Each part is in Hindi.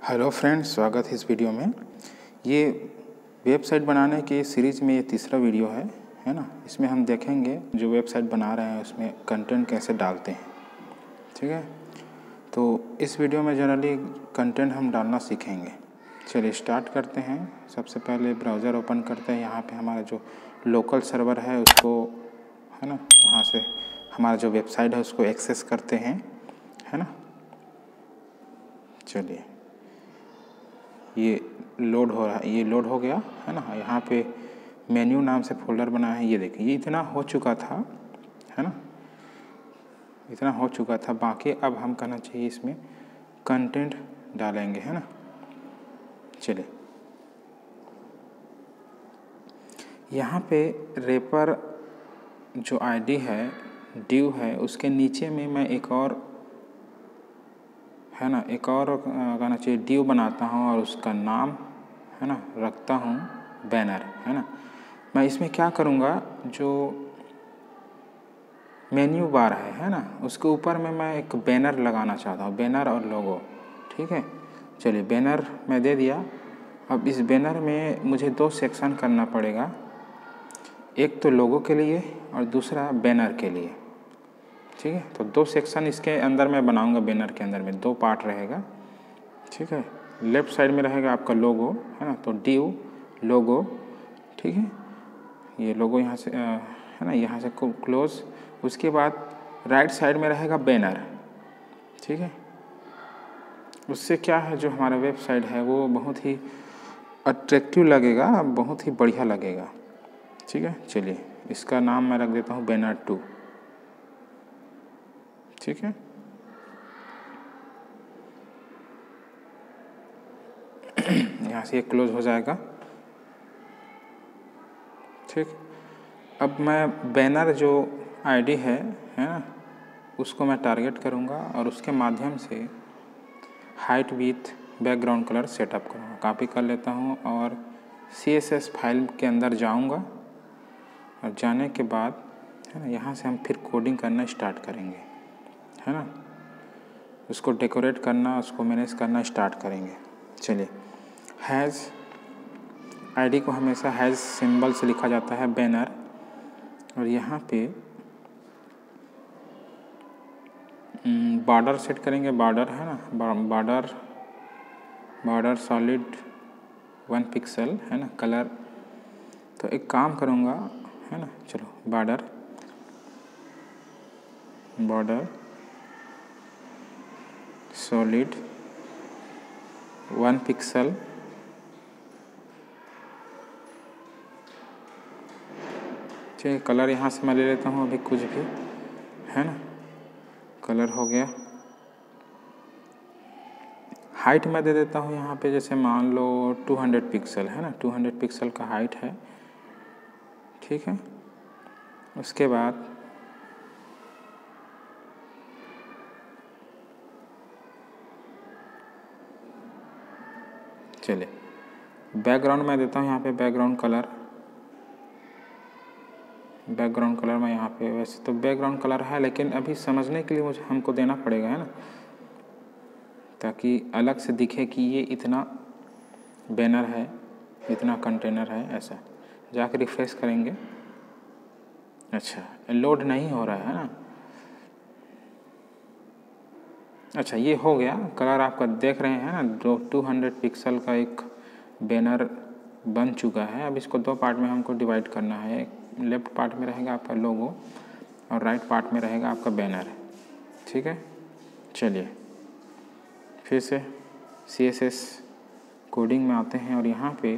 हेलो फ्रेंड्स, स्वागत है इस वीडियो में। ये वेबसाइट बनाने की सीरीज़ में ये तीसरा वीडियो है ना। इसमें हम देखेंगे जो वेबसाइट बना रहे हैं उसमें कंटेंट कैसे डालते हैं। ठीक है, तो इस वीडियो में जनरली कंटेंट हम डालना सीखेंगे। चलिए स्टार्ट करते हैं। सबसे पहले ब्राउज़र ओपन करते हैं। यहाँ पे हमारा जो लोकल सर्वर है उसको, है ना, वहाँ से हमारा जो वेबसाइट है उसको एक्सेस करते हैं, है ना। चलिए ये लोड हो रहा है, ये लोड हो गया है ना। यहाँ पे मेन्यू नाम से फोल्डर बना है। ये देखिए, ये इतना हो चुका था, है ना, इतना हो चुका था। बाकी अब हम करना चाहिए इसमें कंटेंट डालेंगे, है ना। चलिए यहाँ पे रेपर जो आईडी है, ड्यू है, उसके नीचे में मैं एक और, है ना, एक और कहना चाहिए ड्यू बनाता हूँ और उसका नाम, है ना, रखता हूँ बैनर, है ना। मैं इसमें क्या करूँगा, जो मेन्यू बार है ना, उसके ऊपर में मैं एक बैनर लगाना चाहता हूँ, बैनर और लोगो। ठीक है, चलिए बैनर मैं दे दिया। अब इस बैनर में मुझे दो सेक्शन करना पड़ेगा, एक तो लोगो के लिए और दूसरा बैनर के लिए। ठीक है, तो दो सेक्शन इसके अंदर मैं बनाऊंगा। बैनर के अंदर में दो पार्ट रहेगा। ठीक है, लेफ्ट साइड में रहेगा आपका लोगो, है ना, तो ड्यू लोगो। ठीक है, ये लोगो यहाँ से है ना, यहाँ से क्लोज। उसके बाद राइट साइड में रहेगा बैनर। ठीक है, उससे क्या है, जो हमारा वेबसाइट है वो बहुत ही अट्रैक्टिव लगेगा, बहुत ही बढ़िया लगेगा। ठीक है, चलिए इसका नाम मैं रख देता हूँ बैनर 2। ठीक है, यहाँ से ये क्लोज हो जाएगा। ठीक, अब मैं बैनर जो आईडी है ना, उसको मैं टारगेट करूँगा और उसके माध्यम से height with background colour setup करूँगा। कॉपी कर लेता हूँ और CSS फाइल के अंदर जाऊँगा और जाने के बाद, है ना, यहाँ से हम फिर कोडिंग करना स्टार्ट करेंगे, है ना। उसको डेकोरेट करना, उसको मैनेज करना स्टार्ट करेंगे। चलिए, हैज़ आईडी को हमेशा हैज़ सिंबल से लिखा जाता है, बैनर। और यहाँ पे बॉर्डर सेट करेंगे, बॉर्डर, है ना, बॉर्डर सॉलिड 1 पिक्सल, है ना, कलर। तो एक काम करूँगा, है ना, चलो बॉर्डर सॉलिड 1 पिक्सल। ठीक, कलर यहाँ से मैं ले लेता हूँ अभी कुछ भी, है ना, कलर हो गया। हाइट मैं दे देता हूँ यहाँ पे, जैसे मान लो 200 पिक्सल, है ना, 200 पिक्सल का हाइट है। ठीक है, उसके बाद चलिए बैकग्राउंड मैं देता हूँ यहाँ पे बैकग्राउंड कलर मैं यहाँ पे, वैसे तो बैकग्राउंड कलर है लेकिन अभी समझने के लिए मुझे हमको देना पड़ेगा, है ना, ताकि अलग से दिखे कि ये इतना बैनर है, इतना कंटेनर है। ऐसा जाकर रिफ्रेश करेंगे। अच्छा, लोड नहीं हो रहा है ना। अच्छा, ये हो गया। कलर आपका देख रहे हैं ना, 200 पिक्सल का एक बैनर बन चुका है। अब इसको दो पार्ट में हमको डिवाइड करना है। लेफ्ट पार्ट में रहेगा आपका लोगो और राइट पार्ट में रहेगा आपका बैनर। ठीक है, चलिए फिर से CSS कोडिंग में आते हैं और यहाँ पे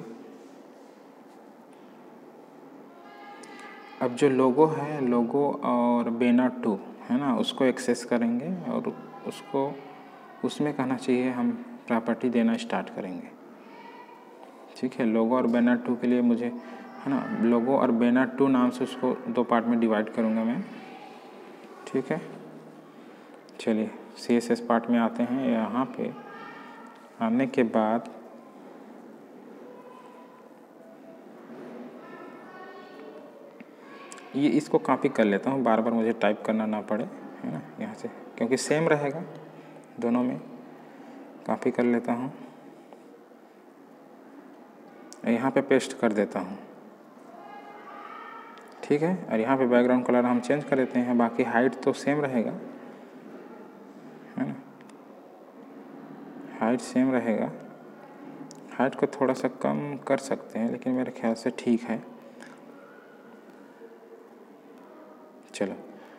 अब जो लोगो है, लोगो और बैनर 2, है ना, उसको एक्सेस करेंगे और उसको उसमें कहना चाहिए हम प्रॉपर्टी देना स्टार्ट करेंगे। ठीक है, लोगो और बैनर 2 के लिए मुझे, है ना, लोगो और बैनर 2 नाम से उसको दो पार्ट में डिवाइड करूँगा मैं। ठीक है, चलिए CSS पार्ट में आते हैं। यहाँ पे आने के बाद ये इसको कॉपी कर लेता हूँ, बार बार मुझे टाइप करना ना पड़े, है ना, यहाँ से, क्योंकि सेम रहेगा दोनों में। कॉपी कर लेता हूँ यहाँ पे पेस्ट कर देता हूँ, ठीक है। और यहाँ पे बैकग्राउंड कलर हम चेंज कर देते हैं, बाकी हाइट तो सेम रहेगा, है ना, हाइट सेम रहेगा। हाइट को थोड़ा सा कम कर सकते हैं, लेकिन मेरे ख्याल से ठीक है। चलो,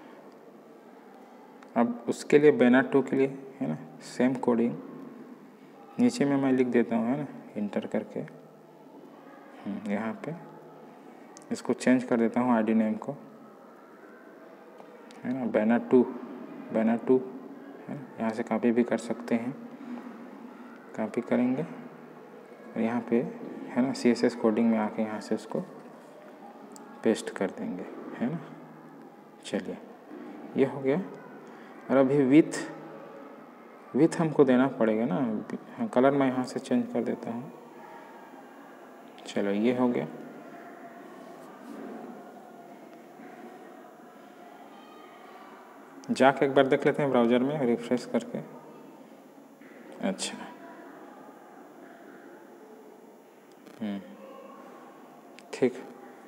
अब उसके लिए बैनर 2 के लिए, है ना, सेम कोडिंग नीचे में मैं लिख देता हूँ, है ना, इंटर करके यहाँ पे इसको चेंज कर देता हूँ आईडी नेम को, है ना, बैनर 2 है ना। यहाँ से कॉपी भी कर सकते हैं, कॉपी करेंगे और यहाँ पे, है ना, CSS कोडिंग में आके यहाँ से उसको पेस्ट कर देंगे, है ना। चलिए, ये हो गया। और अभी विथ हमको देना पड़ेगा ना, कलर मैं यहाँ से चेंज कर देता हूँ। चलो, ये हो गया। जाके एक बार देख लेते हैं ब्राउज़र में रिफ्रेश करके। अच्छा, ठीक।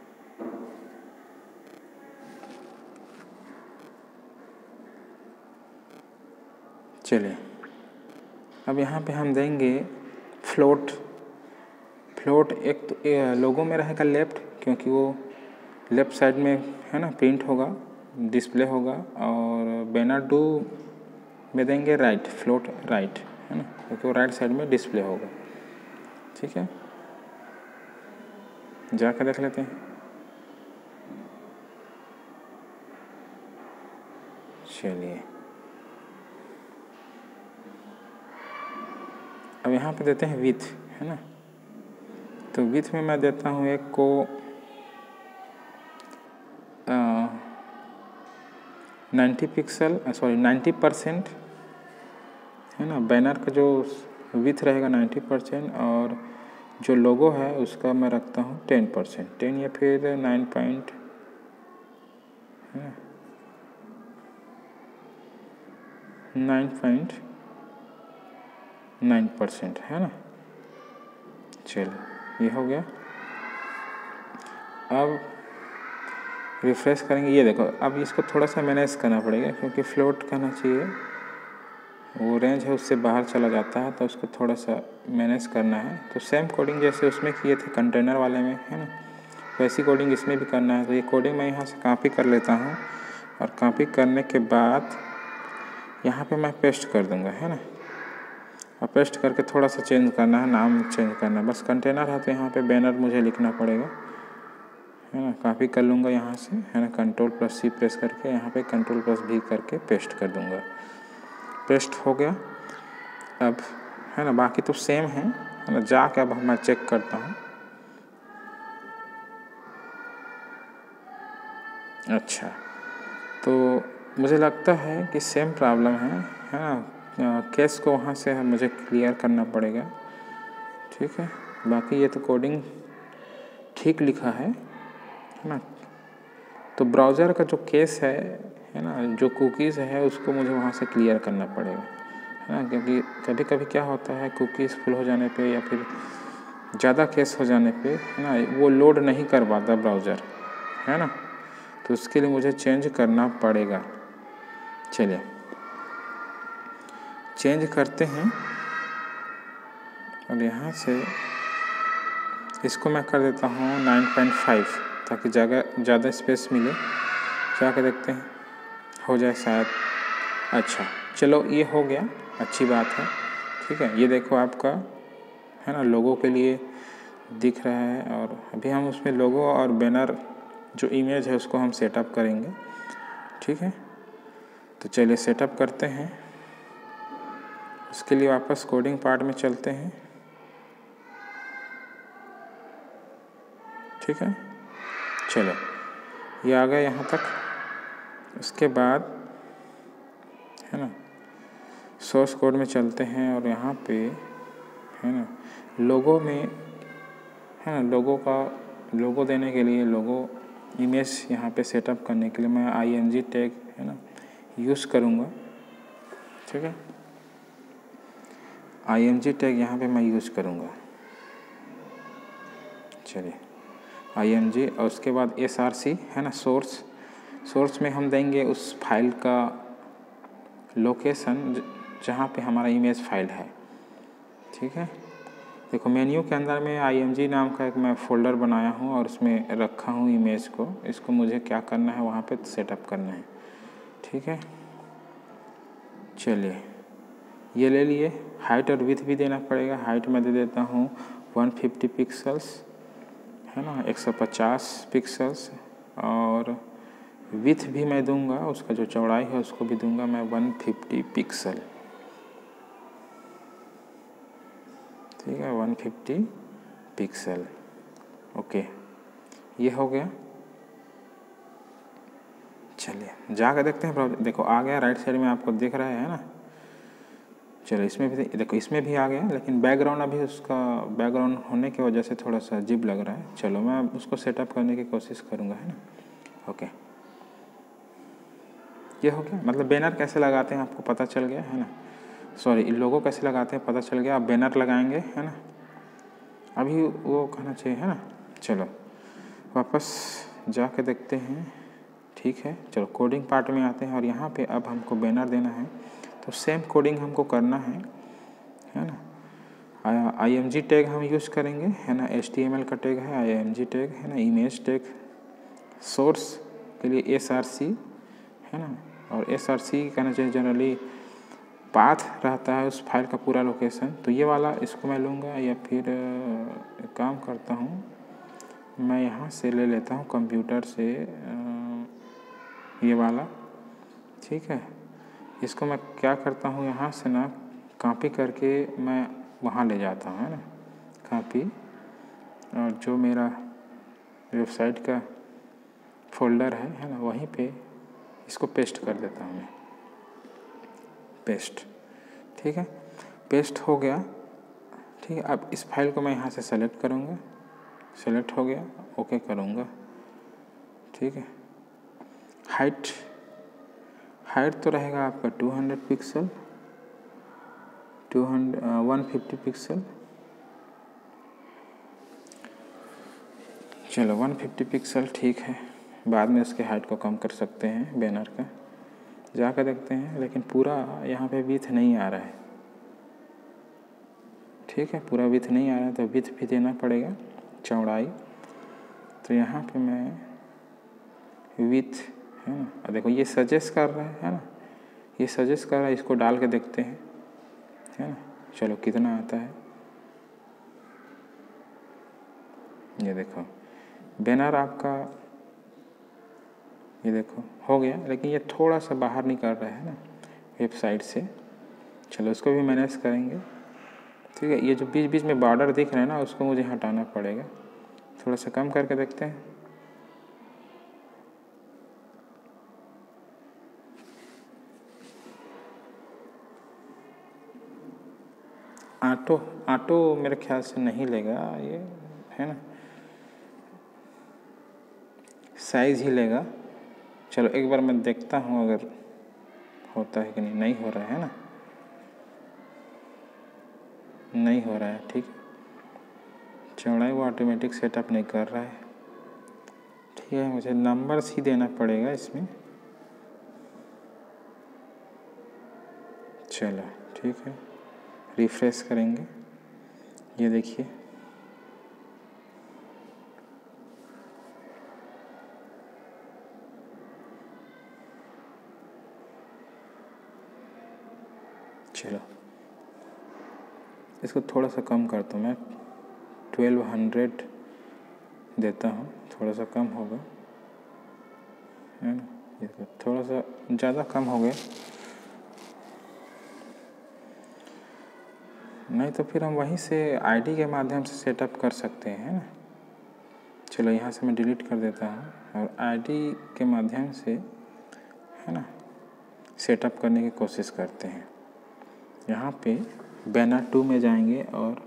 चलिए, अब यहाँ पे हम देंगे फ्लोट। एक तो लोगों में रहेगा लेफ़्ट, क्योंकि वो लेफ़्ट साइड में, है ना, प्रिंट होगा, डिस्प्ले होगा। और बैनर 2 में देंगे राइट, फ्लोट राइट, है ना, क्योंकि वो राइट साइड में डिस्प्ले होगा, ठीक है। जाकर देख लेते हैं। चलिए, अब यहाँ पे देते हैं विथ, है ना। तो विथ में मैं देता हूँ एक को 90%, है ना। बैनर का जो विथ रहेगा 90%, और जो लोगो है उसका मैं रखता हूँ 10%, 10 या फिर 9.9%, है ना। चलो, ये हो गया। अब रिफ्रेश करेंगे, ये देखो। अब इसको थोड़ा सा मैनेज करना पड़ेगा, क्योंकि फ्लोट करना चाहिए, वो रेंज है उससे बाहर चला जाता है, तो उसको थोड़ा सा मैनेज करना है। तो सेम कोडिंग जैसे उसमें किए थे कंटेनर वाले में, है ना, वैसी कोडिंग इसमें भी करना है। तो ये कोडिंग मैं यहाँ से कॉपी कर लेता हूँ, और कॉपी करने के बाद यहाँ पे मैं पेस्ट कर दूँगा, है ना। और पेस्ट करके थोड़ा सा चेंज करना है, नाम चेंज करना है बस। कंटेनर है तो यहाँ पे बैनर मुझे लिखना पड़ेगा, है ना। कॉपी कर लूँगा यहाँ से, है ना, Ctrl+C प्रेस करके यहाँ पे Ctrl+V करके पेस्ट कर दूँगा। पेस्ट हो गया। अब, है ना, बाकी तो सेम है ना। जाके अब मैं चेक करता हूँ। अच्छा, तो मुझे लगता है कि सेम प्रॉब्लम है ना। केस को वहाँ से मुझे क्लियर करना पड़ेगा, ठीक है। बाकी ये तो कोडिंग ठीक लिखा है ना। तो ब्राउज़र का जो केस है ना, जो कुकीज़ है उसको मुझे वहाँ से क्लियर करना पड़ेगा, है ना। क्योंकि कभी कभी क्या होता है, कुकीज़ फुल हो जाने पे या फिर ज़्यादा केस हो जाने पे, है ना, वो लोड नहीं कर पाता ब्राउज़र, है ना। तो उसके लिए मुझे चेंज करना पड़ेगा। चलिए, चेंज करते हैं। और यहाँ से इसको मैं कर देता हूँ 9.5, ताकि ज़्यादा स्पेस मिले। जाके देखते हैं, हो जाए शायद। अच्छा, चलो, ये हो गया, अच्छी बात है, ठीक है। ये देखो आपका, है ना, लोगों के लिए दिख रहा है। और अभी हम उसमें लोगो और बैनर जो इमेज है उसको हम सेटअप करेंगे, ठीक है। तो चलिए सेटअप करते हैं। उसके लिए वापस कोडिंग पार्ट में चलते हैं, ठीक है। चलो, ये आ गया यहाँ तक। उसके बाद, है ना, सोर्स कोड में चलते हैं। और यहाँ पे, है ना, लोगो में, है ना, लोगो देने के लिए, लोगो इमेज यहाँ पे सेटअप करने के लिए मैं img टैग, है ना, यूज़ करूँगा, ठीक है। img टैग यहाँ पे मैं यूज़ करूँगा। चलिए img और उसके बाद src है ना, सोर्स में हम देंगे उस फाइल का लोकेशन जहाँ पे हमारा इमेज फाइल है। ठीक है, देखो मेन्यू के अंदर में img नाम का एक मैं फ़ोल्डर बनाया हूँ और उसमें रखा हूँ इमेज को। इसको मुझे क्या करना है, वहाँ पे सेटअप करना है। ठीक है, चलिए ये ले लिए। हाइट और विड्थ भी देना पड़ेगा। हाइट मैं दे देता हूँ 150 पिक्सल्स है ना, 150 पिक्सल्स, और विड्थ भी मैं दूंगा, उसका जो चौड़ाई है उसको भी दूंगा मैं 150 पिक्सल। ठीक है, 150 पिक्सल। ओके, ये हो गया। चलिए जाकर देखते हैं ब्राउज़र। देखो आ गया, राइट साइड में आपको दिख रहा है ना। चलो इसमें भी देखो, इसमें भी आ गया, लेकिन बैकग्राउंड अभी उसका बैकग्राउंड होने की वजह से थोड़ा सा अजीब लग रहा है। चलो मैं उसको सेटअप करने की कोशिश करूँगा, है ना। ओके, ये हो गया। मतलब बैनर कैसे लगाते हैं आपको पता चल गया है ना, सॉरी लोगो कैसे लगाते हैं पता चल गया। आप बैनर लगाएंगे है ना, अभी वो कहना चाहिए है ना। चलो वापस जाके देखते हैं। ठीक है, चलो कोडिंग पार्ट में आते हैं और यहाँ पे अब हमको बैनर देना है, तो सेम कोडिंग हमको करना है ना। img टैग हम यूज़ करेंगे है ना, html का टैग है, img टैग है ना, इमेज टैग, सोर्स के लिए src है ना, और src कहना चाहिए जनरली पाथ रहता है उस फाइल का पूरा लोकेशन। तो ये वाला इसको मैं लूँगा, या फिर एक काम करता हूँ, मैं यहाँ से ले लेता हूँ कंप्यूटर से ये वाला। ठीक है, इसको मैं क्या करता हूँ, यहाँ से ना कॉपी करके मैं वहाँ ले जाता हूँ है ना, कॉपी, और जो मेरा वेबसाइट का फोल्डर है ना, वहीं पे इसको पेस्ट कर देता हूँ मैं, पेस्ट। ठीक है, पेस्ट हो गया। ठीक है, अब इस फाइल को मैं यहाँ से सेलेक्ट करूँगा, सेलेक्ट हो गया, ओके करूँगा। ठीक है, हाइट तो रहेगा आपका 200 पिक्सल, 150 पिक्सल। चलो 150 पिक्सल ठीक है, बाद में इसके हाइट को कम कर सकते हैं बैनर का, जाकर देखते हैं। लेकिन पूरा यहाँ पे विड्थ नहीं आ रहा है। ठीक है, पूरा विड्थ नहीं आ रहा है, तो विड्थ भी देना पड़ेगा, चौड़ाई। तो यहाँ पे मैं विड्थ है ना, देखो ये सजेस्ट कर रहा है ना, ये सजेस्ट कर रहा है, इसको डाल के देखते हैं है ना। चलो कितना आता है, ये देखो बैनर आपका, ये देखो हो गया, लेकिन ये थोड़ा सा बाहर निकल रहा है ना वेबसाइट से। चलो इसको भी मैनेज करेंगे। ठीक है, ये जो बीच बीच में बॉर्डर दिख रहा है ना, उसको मुझे हटाना पड़ेगा। थोड़ा सा कम करके देखते हैं। ऑटो मेरे ख्याल से नहीं लेगा ये है ना, साइज़ ही लेगा। चलो एक बार मैं देखता हूँ अगर होता है कि नहीं हो रहा है ना, नहीं हो रहा है। ठीक, चौड़ाई वो ऑटोमेटिक सेटअप नहीं कर रहा है। ठीक है, मुझे नंबर्स ही देना पड़ेगा इसमें। चलो ठीक है, रिफ्रेश करेंगे, ये देखिए चलो इसको थोड़ा सा कम करता हूँ मैं, 1200 देता हूँ, थोड़ा सा कम होगा है ना, ये थोड़ा सा ज़्यादा कम हो गया। नहीं तो फिर हम वहीं से आईडी के माध्यम से सेटअप कर सकते हैं ना। चलो यहाँ से मैं डिलीट कर देता हूँ और आईडी के माध्यम से है ना सेटअप करने की कोशिश करते हैं। यहाँ पे बैनर 2 में जाएंगे और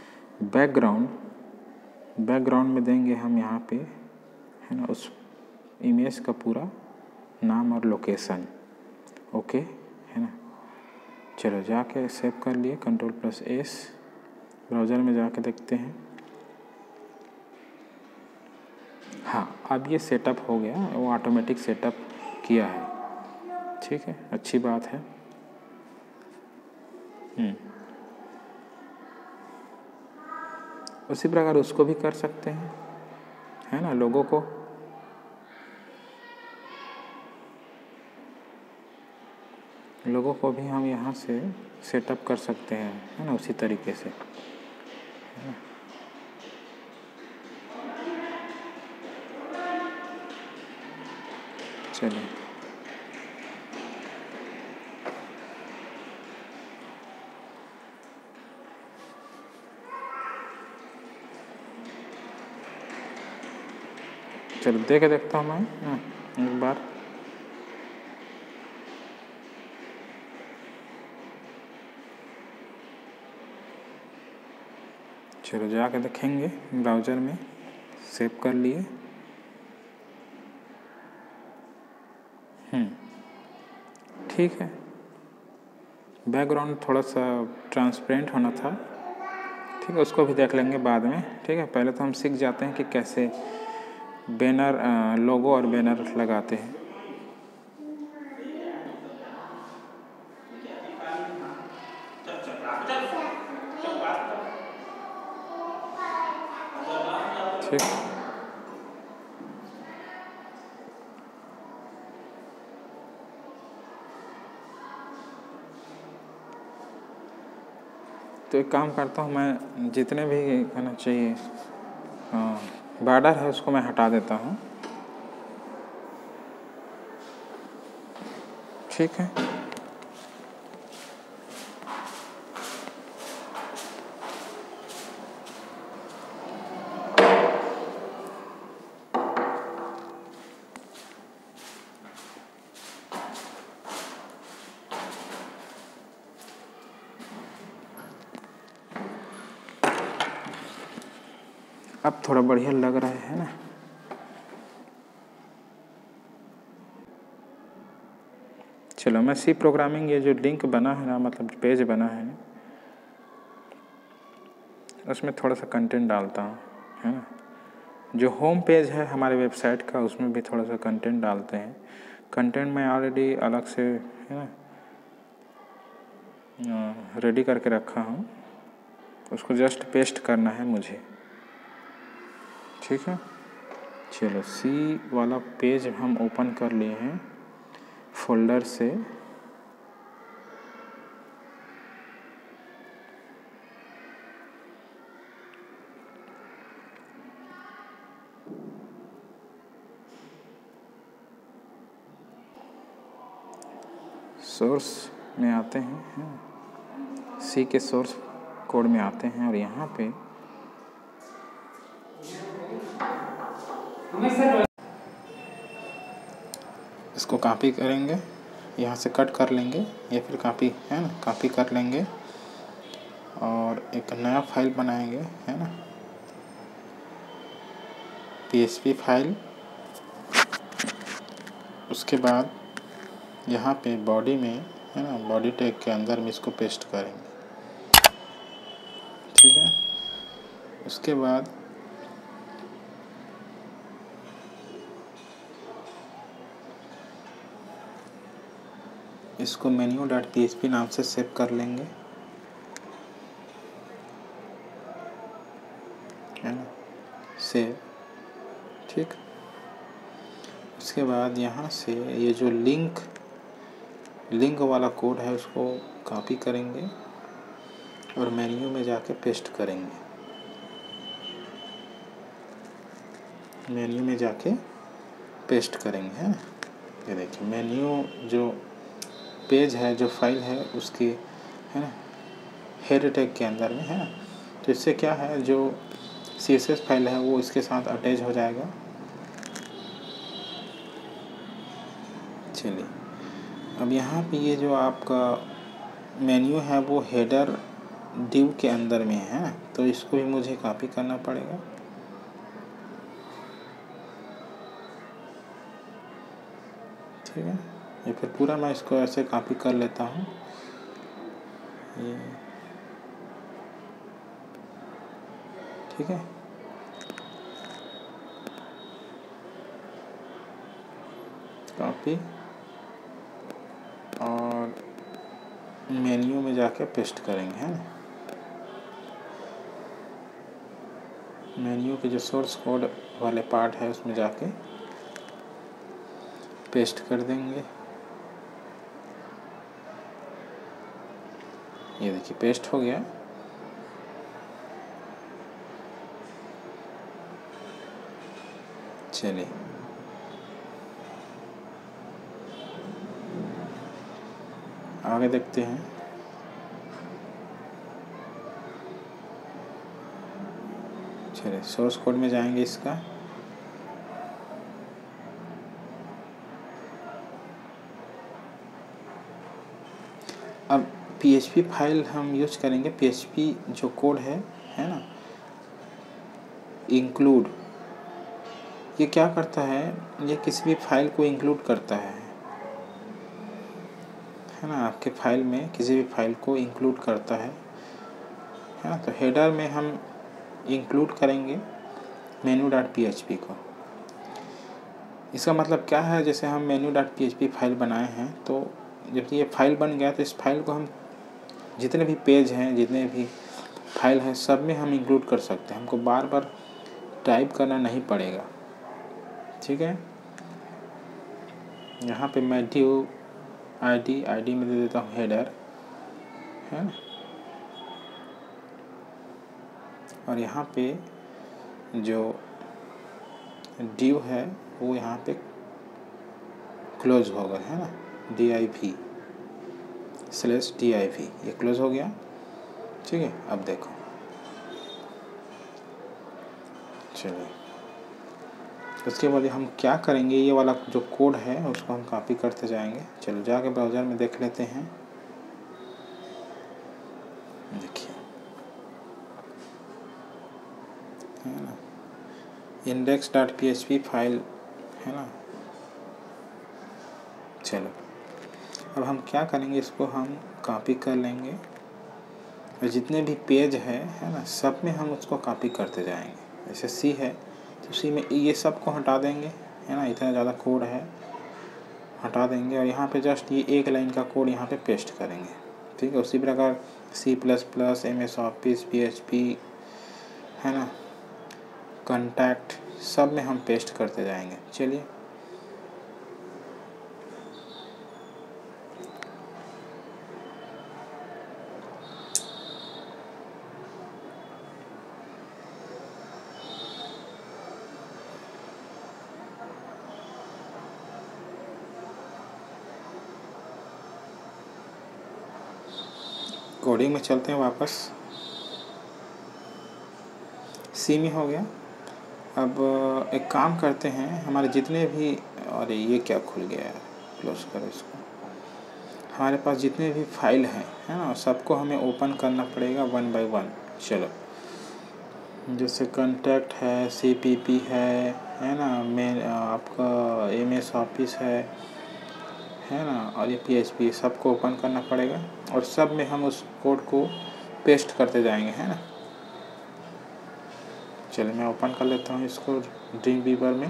बैकग्राउंड में देंगे हम यहाँ पे है ना उस इमेज का पूरा नाम और लोकेशन। ओके है ना, चलो जाके सेव कर लिए, Ctrl+S, ब्राउज़र में जाके देखते हैं। हाँ, अब ये सेटअप हो गया, वो ऑटोमेटिक सेटअप किया है। ठीक है, अच्छी बात है। उसी प्रकार उसको भी कर सकते हैं, है ना। लोगों को भी हम यहाँ से सेटअप कर सकते हैं, है ना, उसी तरीके से, है ना। चलिए, चलो देखता हूँ मैं एक बार। चलो जाके देखेंगे ब्राउज़र में, सेव कर लिए। ठीक है, बैकग्राउंड थोड़ा सा ट्रांसपेरेंट होना था। ठीक है, उसको भी देख लेंगे बाद में। ठीक है, पहले तो हम सीख जाते हैं कि कैसे बैनर, लोगो और बैनर लगाते हैं। ठीक, तो एक काम करता हूँ मैं, जितने भी कहना चाहिए बॉर्डर है उसको मैं हटा देता हूँ। ठीक है, अब थोड़ा बढ़िया लग रहा है ना। चलो, मैं सी प्रोग्रामिंग, ये जो लिंक बना है ना, मतलब पेज बना है, उसमें थोड़ा सा कंटेंट डालता हूँ, है ना। जो होम पेज है हमारे वेबसाइट का, उसमें भी थोड़ा सा कंटेंट डालते हैं। कंटेंट मैं ऑलरेडी अलग से, है ना, रेडी करके रखा हूँ, उसको जस्ट पेस्ट करना है मुझे। ठीक है, चलो सी वाला पेज हम ओपन कर लिए हैं फोल्डर से। सोर्स में आते हैं, सी के सोर्स कोड में आते हैं, और यहाँ पे इसको कॉपी करेंगे, यहाँ से कट कर लेंगे, या फिर कॉपी, है ना, कॉपी कर लेंगे और एक नया फाइल बनाएंगे, है ना, PHP फाइल। उसके बाद यहाँ पे बॉडी में, है ना, बॉडी टैग के अंदर में इसको पेस्ट करेंगे। ठीक है, उसके बाद इसको menu.php नाम से सेव कर लेंगे, है ना, सेव। ठीक, उसके बाद यहाँ से ये जो लिंक वाला कोड है उसको कॉपी करेंगे और मेन्यू में जाके पेस्ट करेंगे। मेन्यू में जाके पेस्ट करेंगे, है ना। ये देखिए, मेन्यू जो पेज है, जो फाइल है उसकी, है ना, हेड टैग के अंदर में, है ना। तो इससे क्या है, जो CSS फाइल है वो इसके साथ अटैच हो जाएगा। चलिए, अब यहाँ पे ये जो आपका मेन्यू है वो हेडर डिव के अंदर में है, तो इसको भी मुझे कॉपी करना पड़ेगा। ठीक है, या फिर पूरा मैं इसको ऐसे कॉपी कर लेता हूँ। ये ठीक है, कॉपी और मेन्यू में जाके पेस्ट करेंगे, है ना। मेन्यू के जो सोर्स कोड वाले पार्ट है उसमें जाके पेस्ट कर देंगे। ये देखिए पेस्ट हो गया। चलिए आगे देखते हैं। चलिए सोर्स कोड में जाएंगे इसका। अब PHP फाइल हम यूज करेंगे। PHP जो कोड है ना, इंक्लूड, ये क्या करता है, ये किसी भी फाइल को इंक्लूड करता है ना। आपके फाइल में किसी भी फाइल को इंक्लूड करता है ना। तो हेडर में हम इंक्लूड करेंगे menu.php को। इसका मतलब क्या है, जैसे हम menu.php फाइल बनाए हैं, तो जब ये फाइल बन गया तो इस फाइल को हम जितने भी पेज हैं, जितने भी फाइल हैं, सब में हम इंक्लूड कर सकते हैं। हमको बार बार टाइप करना नहीं पड़ेगा, ठीक है। यहाँ पे मैं ड्यू आईडी में दे देता हूँ हेडर, है ना। और यहाँ पे जो ड्यू है वो यहाँ पे क्लोज होगा, है ना, div/div, ये क्लोज हो गया, ठीक है। अब देखो, चलिए उसके बाद हम क्या करेंगे, ये वाला जो कोड है उसको हम कॉपी करते जाएंगे। चलो जाके ब्राउज़र में देख लेते हैं। देखिए, है ना, index.php फाइल, है ना। चलो अब हम क्या करेंगे, इसको हम कॉपी कर लेंगे और जितने भी पेज है ना, सब में हम उसको कॉपी करते जाएंगे। जैसे सी है तो सी में ये सब को हटा देंगे, है ना। इतना ज़्यादा कोड है, हटा देंगे और यहाँ पे जस्ट ये एक लाइन का कोड यहाँ पे पेस्ट करेंगे, ठीक है। उसी प्रकार C++, MS Office, PHP, है ना, कॉन्टैक्ट, सब में हम पेस्ट करते जाएंगे। चलिए कोडिंग में चलते हैं वापस। सी में हो गया। अब एक काम करते हैं, हमारे जितने भी, अरे ये क्या खुल गया है, क्लोज करो इसको। हमारे पास जितने भी फाइल हैं, है ना, सबको हमें ओपन करना पड़ेगा 1 बाय 1। चलो, जैसे कॉन्टैक्ट है, CPP है ना, आपका MS ऑफिस है ना, और ये PHP, सबको ओपन करना पड़ेगा और सब में हम उस कोड को पेस्ट करते जाएंगे, है ना। चलिए मैं ओपन कर लेता हूँ इसको ड्रीमवीवर में।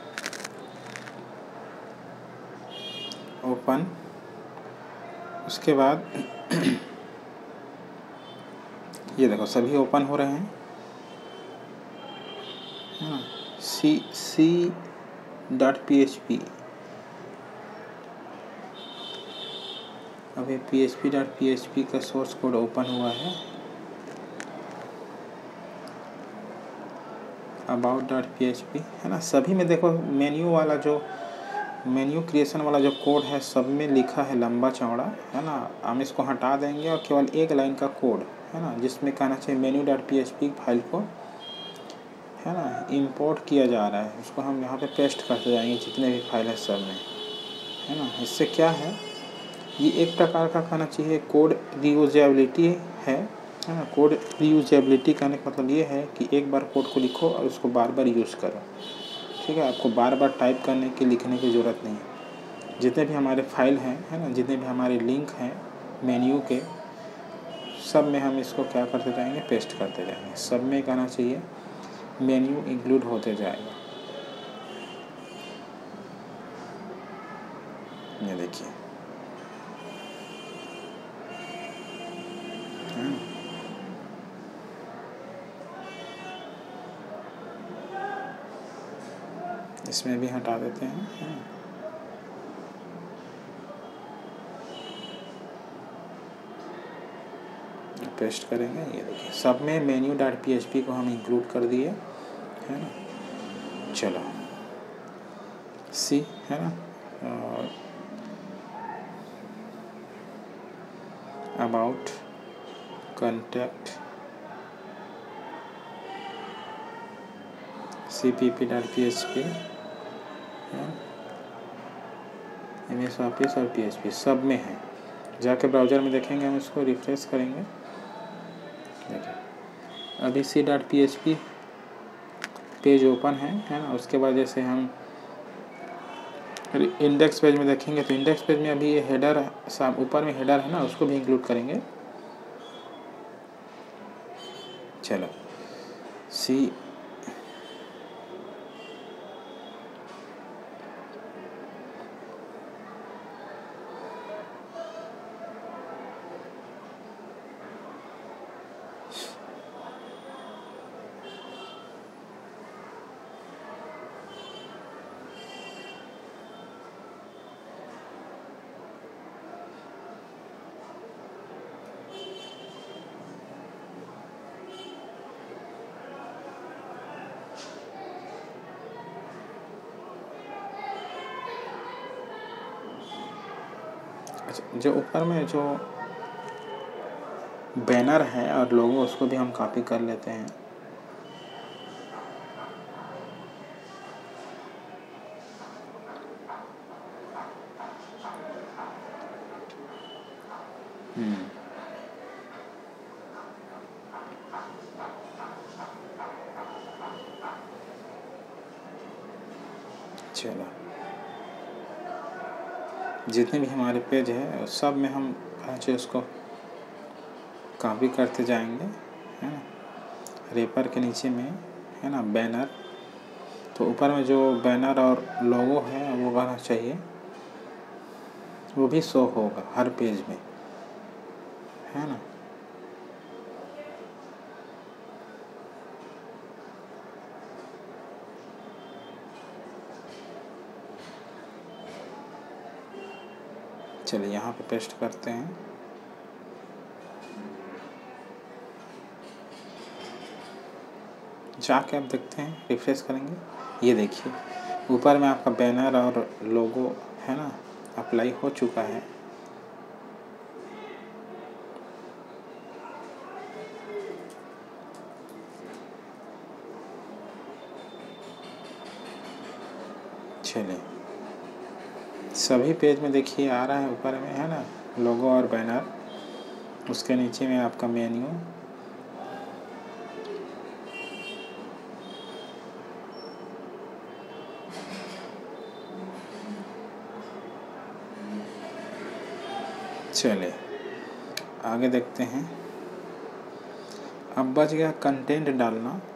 ओपन, उसके बाद ये देखो सभी ओपन हो रहे हैं, है ना। C.php, अभी php.php का सोर्स कोड ओपन हुआ है। about.php, है ना। सभी में देखो मेन्यू क्रिएशन वाला जो कोड है सब में लिखा है लंबा चौड़ा, है ना। हम इसको हटा देंगे और केवल एक लाइन का कोड, है ना, जिसमें कहना चाहिए menu.php फाइल को, है ना, इंपोर्ट किया जा रहा है, उसको हम यहाँ पे पेस्ट करते जाएंगे जितने भी फाइल है सब में, है ना। इससे क्या है, ये एक प्रकार का कहना चाहिए कोड रीयूजेबिलिटी है ना। कोड रीयूजेबिलिटी कहने का मतलब ये है कि एक बार कोड को लिखो और उसको बार बार यूज़ करो, ठीक है। आपको बार बार टाइप करने की, लिखने की ज़रूरत नहीं है। जितने भी हमारे फाइल हैं, है ना, जितने भी हमारे लिंक हैं मेन्यू के, सब में हम इसको क्या करते जाएंगे, पेस्ट करते जाएंगे। सब में कहना चाहिए मेन्यू इंक्लूड होते जाएगा। ये देखिए, इसमें भी हटा देते हैं। पेस्ट करेंगे, ये देखिए सब में menu.php को हम इंक्लूड कर दिए, है ना। चलो सी, है ना, और about contact cpp.php, MS office और PHP सब में है। जाके ब्राउज़र में देखेंगे, हम इसको रिफ्रेश करेंगे। देखिए अभी C.php पेज ओपन है ना। उसके बाद जैसे हम इंडेक्स पेज में देखेंगे तो इंडेक्स पेज में अभी ये हेडर साफ ऊपर में हेडर है ना, उसको भी इंक्लूड करेंगे। चलो सी, अच्छा जो ऊपर में जो बैनर है और लोगो, उसको भी हम कॉपी कर लेते हैं। चलो जितने भी हमारे पेज है सब में हम अच्छे उसको कॉपी करते जाएंगे, है ना। रेपर के नीचे में है ना बैनर, तो ऊपर में जो बैनर और लोगो है वो रहना चाहिए, वो भी शो होगा हर पेज में, है ना। चलिए यहाँ पे पेस्ट करते हैं। जाके आप देखते हैं, रिफ्रेश करेंगे, ये देखिए ऊपर में आपका बैनर और लोगो है ना अप्लाई हो चुका है। चलिए सभी पेज में देखिए आ रहा है ऊपर में, है ना, लोगो और बैनर। उसके नीचे में आपका मेन्यू, चलिए आगे देखते हैं। अब बच गया कंटेंट डालना,